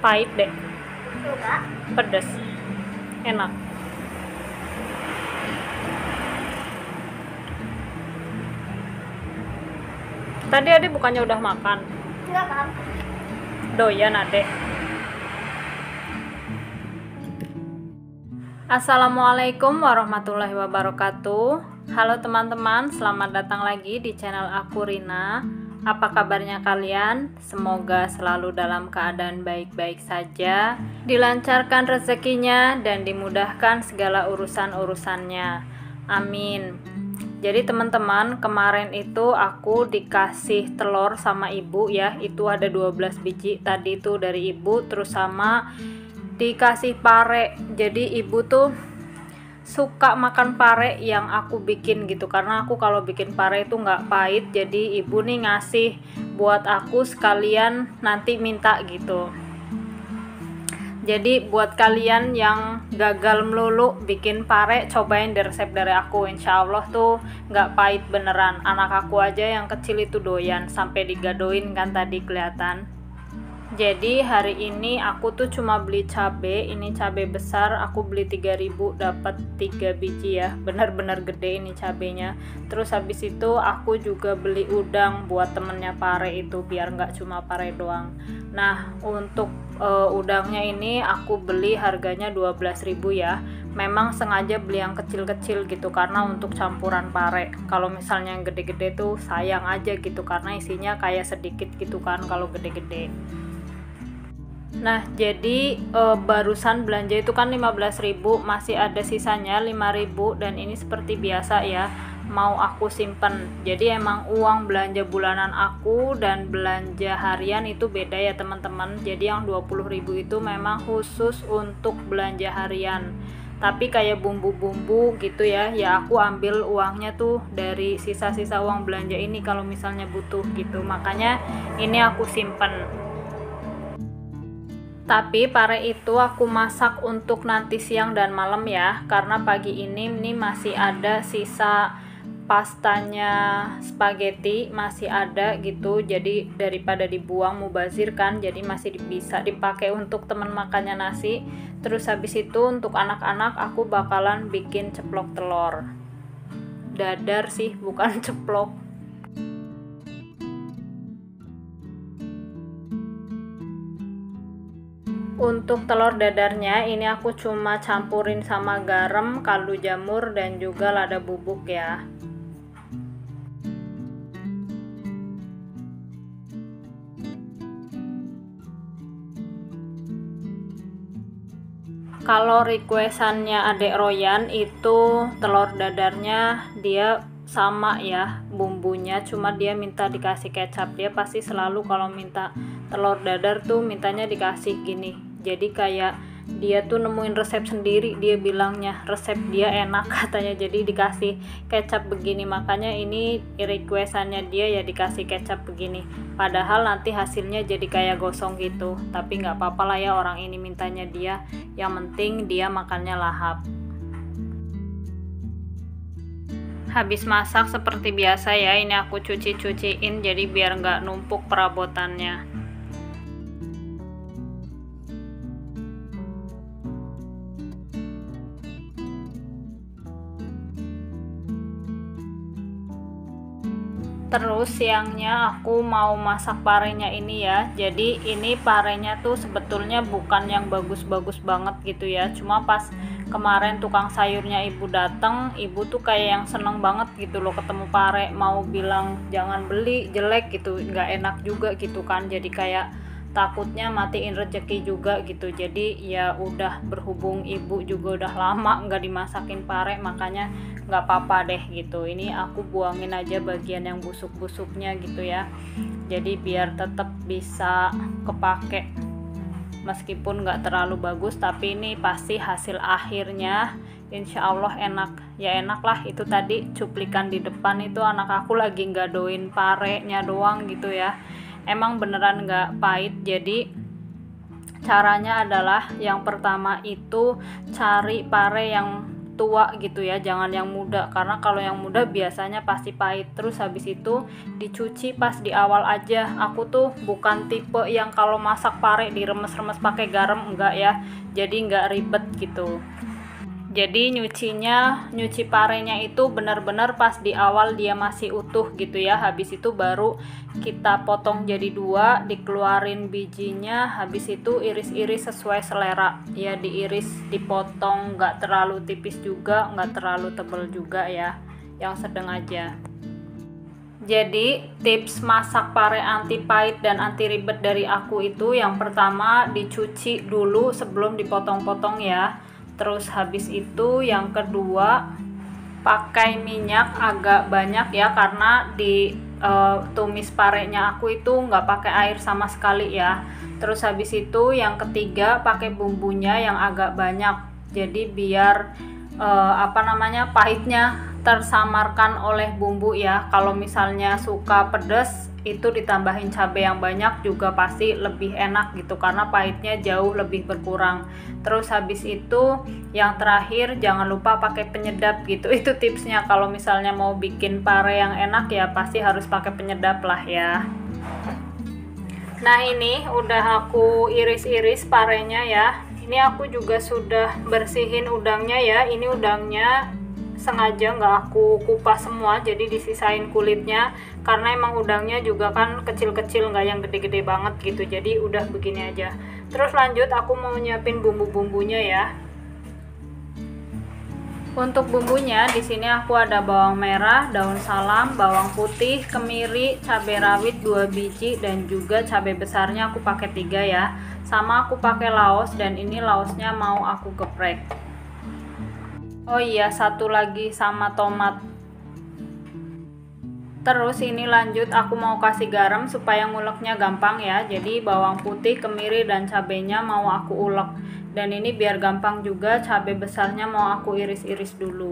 Pahit deh, Enggak. pedes, enak. Tadi adek bukannya udah makan? Enggak kan? Doyan adek. Assalamualaikum warahmatullahi wabarakatuh. Halo teman-teman, selamat datang lagi di channel aku Rina. Apa kabarnya kalian? Semoga selalu dalam keadaan baik-baik saja, dilancarkan rezekinya dan dimudahkan segala urusan-urusannya. Amin. Jadi teman-teman, kemarin itu aku dikasih telur sama ibu ya. Itu ada 12 biji tadi itu dari ibu, terus sama dikasih pare. Jadi ibu tuh suka makan pare yang aku bikin gitu, karena aku kalau bikin pare itu nggak pahit. Jadi ibu nih ngasih buat aku sekalian nanti minta gitu. Jadi buat kalian yang gagal melulu bikin pare, cobain di resep dari aku. Insya Allah tuh nggak pahit beneran. Anak aku aja yang kecil itu doyan, sampai digadoin kan tadi kelihatan. Jadi hari ini aku tuh cuma beli cabe. Ini cabe besar, aku beli 3.000 dapat 3 biji ya. Benar-benar gede ini cabenya. Terus habis itu aku juga beli udang buat temennya pare itu, biar nggak cuma pare doang. Nah, untuk udangnya ini aku beli harganya 12.000 ya. Memang sengaja beli yang kecil-kecil gitu karena untuk campuran pare. Kalau misalnya yang gede-gede tuh sayang aja gitu, karena isinya kayak sedikit gitu kan kalau gede-gede. Nah, jadi barusan belanja itu kan 15.000, masih ada sisanya 5.000, dan ini seperti biasa ya, mau aku simpen. Jadi emang uang belanja bulanan aku dan belanja harian itu beda ya teman-teman. Jadi yang 20.000 itu memang khusus untuk belanja harian. Tapi kayak bumbu-bumbu gitu ya, ya aku ambil uangnya tuh dari sisa-sisa uang belanja ini kalau misalnya butuh gitu. Makanya ini aku simpen. Tapi pare itu aku masak untuk nanti siang dan malam ya, karena pagi ini masih ada sisa pastanya spaghetti, masih ada gitu. Jadi daripada dibuang mubazir kan, jadi masih bisa dipakai untuk teman makannya nasi. Terus habis itu untuk anak-anak aku bakalan bikin ceplok telur dadar sih, bukan ceplok. Untuk telur dadarnya ini aku cuma campurin sama garam, kaldu jamur, dan juga lada bubuk ya. Kalau requestannya adek Royan itu telur dadarnya dia sama ya bumbunya, cuma dia minta dikasih kecap. Dia pasti selalu kalau minta telur dadar tuh mintanya dikasih gini. Jadi kayak dia tuh nemuin resep sendiri, dia bilangnya resep dia enak katanya, jadi dikasih kecap begini. Makanya ini requestannya dia ya dikasih kecap begini, padahal nanti hasilnya jadi kayak gosong gitu. Tapi nggak apa-apa lah ya, orang ini mintanya dia, yang penting dia makannya lahap. Habis masak seperti biasa ya, ini aku cuci-cuciin jadi biar nggak numpuk perabotannya. Terus siangnya aku mau masak parenya ini ya. Jadi ini parenya tuh sebetulnya bukan yang bagus-bagus banget gitu ya. Cuma pas kemarin tukang sayurnya ibu datang, ibu tuh kayak yang seneng banget gitu loh ketemu pare. Mau bilang jangan beli, jelek gitu, nggak enak juga gitu kan. Jadi kayak takutnya matiin rezeki juga gitu. Jadi ya udah, berhubung ibu juga udah lama nggak dimasakin pare, makanya nggak apa-apa deh gitu. Ini aku buangin aja bagian yang busuk-busuknya gitu ya. Jadi biar tetap bisa kepake meskipun nggak terlalu bagus, tapi ini pasti hasil akhirnya insya Allah enak. Ya enak lah, itu tadi cuplikan di depan itu anak aku lagi gadoin parenya doang gitu ya. Emang beneran nggak pahit. Jadi caranya adalah yang pertama itu cari pare yang tua gitu ya, jangan yang muda, karena kalau yang muda biasanya pasti pahit. Terus habis itu dicuci pas di awal aja. Aku tuh bukan tipe yang kalau masak pare diremes-remes pakai garam, enggak ya, jadi enggak ribet gitu. Jadi nyuci parenya itu benar-benar pas di awal dia masih utuh gitu ya. Habis itu baru kita potong jadi 2, dikeluarin bijinya, habis itu iris-iris sesuai selera ya, diiris, dipotong, nggak terlalu tipis juga, nggak terlalu tebal juga ya, yang sedang aja. Jadi tips masak pare anti pahit dan anti ribet dari aku itu, yang pertama dicuci dulu sebelum dipotong-potong ya. Terus habis itu yang kedua pakai minyak agak banyak ya, karena di tumis parenya aku itu nggak pakai air sama sekali ya. Terus habis itu yang ketiga pakai bumbunya yang agak banyak, jadi biar pahitnya tersamarkan oleh bumbu ya. Kalau misalnya suka pedas itu ditambahin cabai yang banyak juga pasti lebih enak gitu, karena pahitnya jauh lebih berkurang. Terus habis itu yang terakhir jangan lupa pakai penyedap gitu. Itu tipsnya, kalau misalnya mau bikin pare yang enak ya pasti harus pakai penyedap lah ya. Nah ini udah aku iris-iris parenya ya. Ini aku juga sudah bersihin udangnya ya. Ini udangnya sengaja nggak aku kupas semua, jadi disisain kulitnya, karena emang udangnya juga kan kecil-kecil, nggak yang gede-gede banget gitu, jadi udah begini aja. Terus lanjut aku mau nyiapin bumbu-bumbunya ya. Untuk bumbunya di sini aku ada bawang merah, daun salam, bawang putih, kemiri, cabai rawit 2 biji, dan juga cabai besarnya aku pakai 3 ya. Sama aku pakai laos, dan ini laosnya mau aku geprek. Oh iya, satu lagi sama tomat. Terus ini lanjut aku mau kasih garam supaya nguleknya gampang ya. Jadi bawang putih, kemiri, dan cabenya mau aku ulek. Dan ini biar gampang juga, cabai besarnya mau aku iris-iris dulu.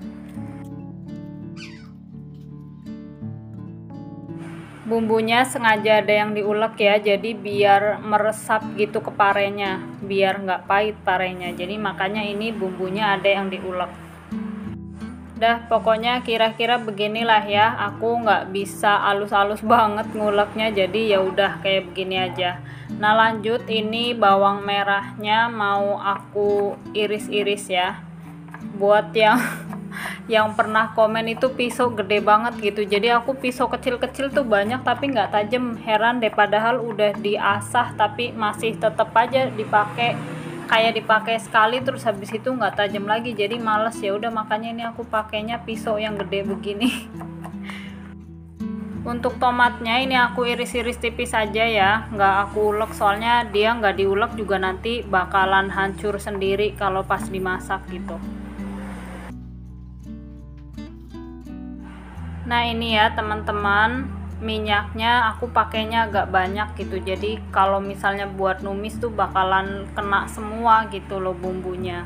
Bumbunya sengaja ada yang diulek ya, jadi biar meresap gitu ke parenya, biar nggak pahit parenya. Jadi makanya ini bumbunya ada yang diulek. Dah pokoknya kira-kira beginilah ya. Aku nggak bisa halus-halus banget nguleknya, jadi ya udah kayak begini aja. Nah lanjut, ini bawang merahnya mau aku iris-iris ya. Buat yang pernah komen itu pisau gede banget gitu, jadi aku pisau kecil-kecil tuh banyak tapi nggak tajam. Heran deh, padahal udah diasah tapi masih tetap aja dipakai sekali terus habis itu nggak tajam lagi, jadi males. Ya udah makanya ini aku pakainya pisau yang gede begini. Untuk tomatnya ini aku iris-iris tipis aja ya, nggak aku ulek, soalnya dia nggak diulek juga nanti bakalan hancur sendiri kalau pas dimasak gitu. Nah ini ya teman-teman, minyaknya aku pakainya agak banyak gitu, jadi kalau misalnya buat numis tuh bakalan kena semua gitu loh bumbunya.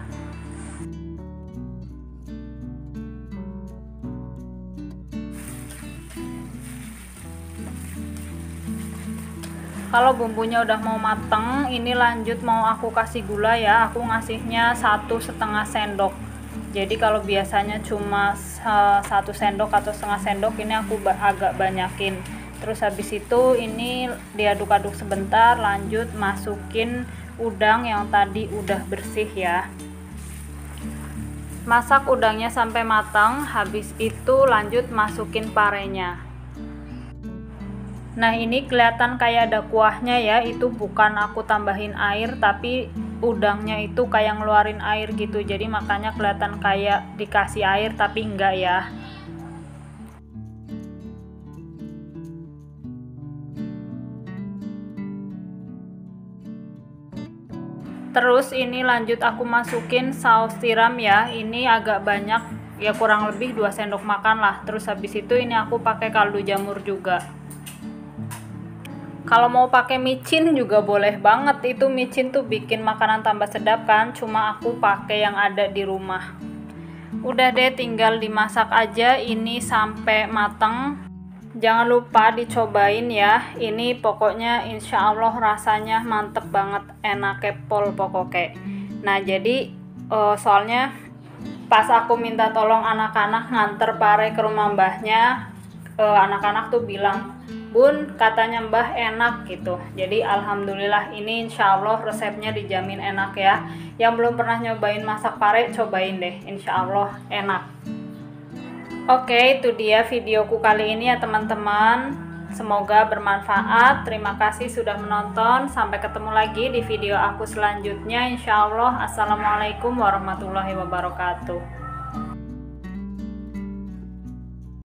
Kalau bumbunya udah mau mateng, ini lanjut mau aku kasih gula ya. Aku ngasihnya 1,5 sendok. Jadi kalau biasanya cuma 1 sendok atau setengah sendok, ini aku agak banyakin. Terus habis itu ini diaduk-aduk sebentar, lanjut masukin udang yang tadi udah bersih ya. Masak udangnya sampai matang, habis itu lanjut masukin parenya. Nah ini kelihatan kayak ada kuahnya ya, itu bukan aku tambahin air, tapi udangnya itu kayak ngeluarin air gitu, jadi makanya kelihatan kayak dikasih air tapi enggak ya. Terus ini lanjut aku masukin saus tiram ya, ini agak banyak ya, kurang lebih 2 sendok makan lah. Terus habis itu ini aku pakai kaldu jamur juga. Kalau mau pakai micin juga boleh banget, itu micin tuh bikin makanan tambah sedap kan, cuma aku pakai yang ada di rumah. Udah deh, tinggal dimasak aja ini sampai mateng. Jangan lupa dicobain ya, ini pokoknya insya Allah rasanya mantep banget, enak kepol pokoknya. Nah jadi soalnya Pas aku minta tolong anak-anak nganter pare ke rumah mbahnya, anak-anak tuh bilang, "Bun, katanya mbah enak," gitu. Jadi alhamdulillah, ini insya Allah resepnya dijamin enak ya. Yang belum pernah nyobain masak pare, cobain deh, insya Allah enak. Oke, itu dia videoku kali ini ya teman-teman. Semoga bermanfaat. Terima kasih sudah menonton. Sampai ketemu lagi di video aku selanjutnya, insya Allah. Assalamualaikum warahmatullahi wabarakatuh.